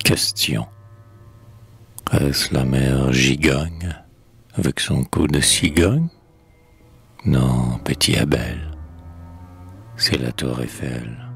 Question. Est-ce la mère gigogne avec son cou de cigogne? Non, petit Abel, c'est la tour Eiffel.